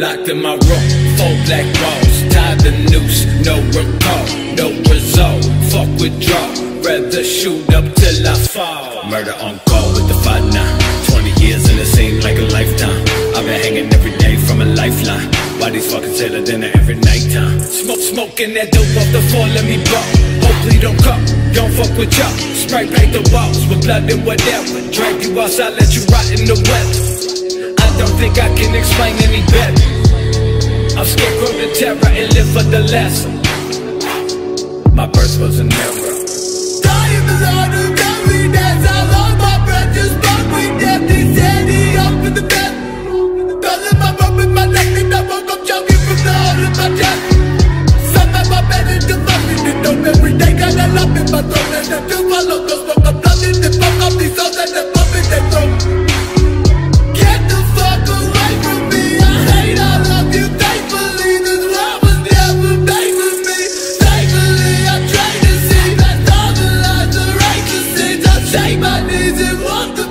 Locked in my room, 4 black walls, tied the noose, no recall, no result. Fuck withdraw, rather shoot up till I fall. Murder on call with the 5-9, 20 years and it seemed like a lifetime. I've been hanging every day from a lifeline. Why these fucking sailor dinner every nighttime? Smoking that dope off the floor, let me blow. Hopefully don't come, don't fuck with y'all. Spray paint the walls with blood and whatever. Drag you outside, let you rot in the weather. I don't think I can explain any better. I'm scarecrow to terror and live for the lesson. My birth was an error. Dying the Lord who got me, that's how long my breath just broke me dead. They said he up in the bed. Feeling my rope in my neck and I woke up choking from the hole in my chest. Somehow my bed is developing the dope every day. Got a lump in my throat and I do my locals. Smoke up blood in the fuck up these souls and they pump in their throat. Get the fuck away from me, I hate all of you. Thankfully this world was never made for me. Thankfully I tried to see past all the lies, the righteous sins. I shake my knees and walk